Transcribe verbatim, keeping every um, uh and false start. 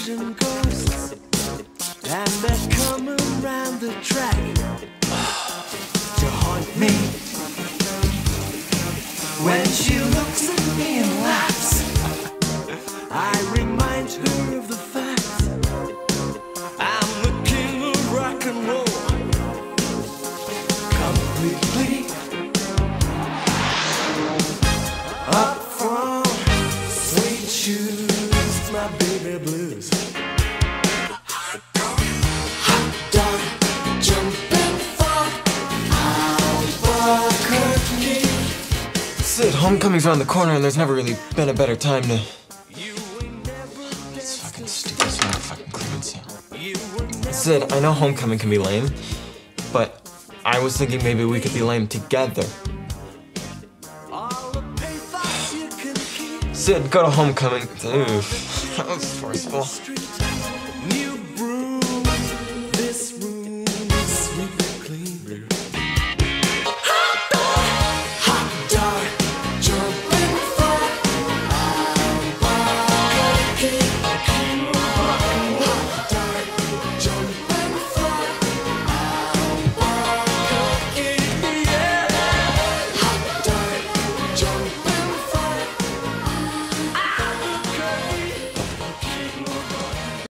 Asian ghosts, and they're coming round the track to haunt me. When she looks at me and laughs, I remind her of the fact I'm the king of rock and roll, completely. Up front, sweet shoes, my baby blues. Hot dog, jumping for Albuquerque. Sid, homecoming's around the corner and there's never really been a better time to... It's fucking stupid, it's not a fucking clearance sale. Sid, I know homecoming can be lame, but I was thinking maybe we could be lame together. Sid, go to homecoming. Oof, that was forceful.